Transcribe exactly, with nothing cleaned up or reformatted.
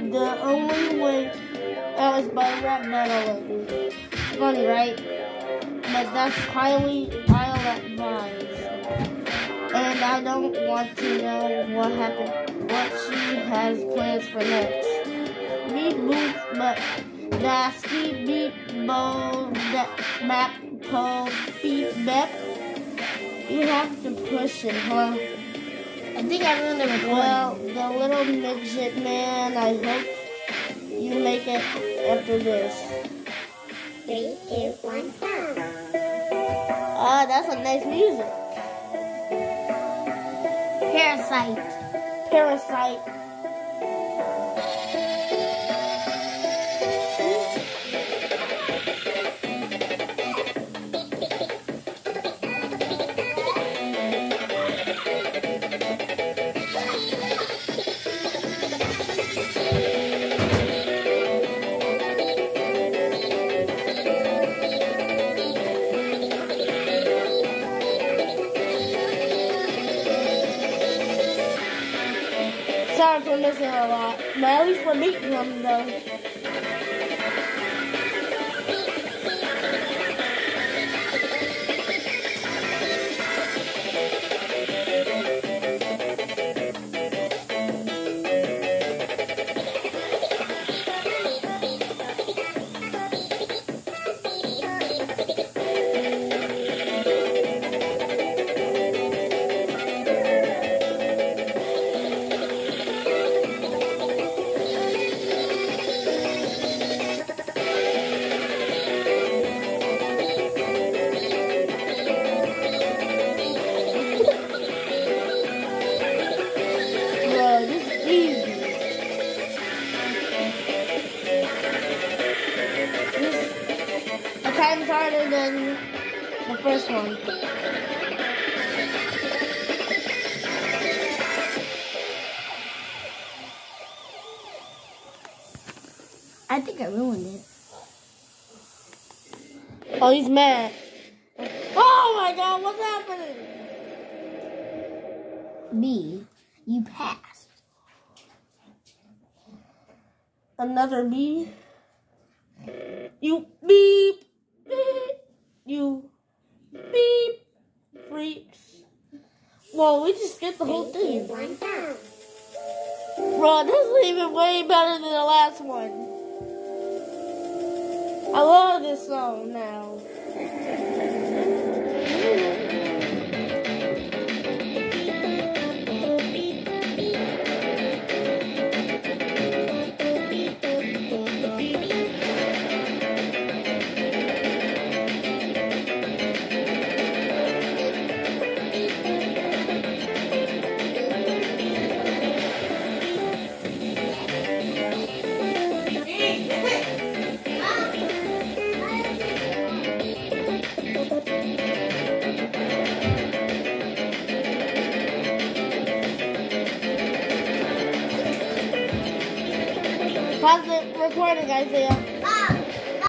the only way out is by rap battling. Funny, right? But that's highly ill-advised. And I don't want to know what happened, what she has plans for next. Beep boop, but that's beep beep bo that map po beep bep. You have to push it, huh? I think I ruined the recording. Well, the little midget man, I hope you make it after this. Three, two, one, go. Ah, that's a nice music. Parasite. Parasite. Sorry for missing a lot, but at least we're beating them though. Times harder than the first one. I think I ruined it. Oh, he's mad. Oh my god, what's happening? B, you passed. Another B? You beep. Beep. You beep. Freaks. Whoa, we just skipped the whole thing. Bro, this is even way better than the last one. I love this song now. Pause the recording, Isaiah.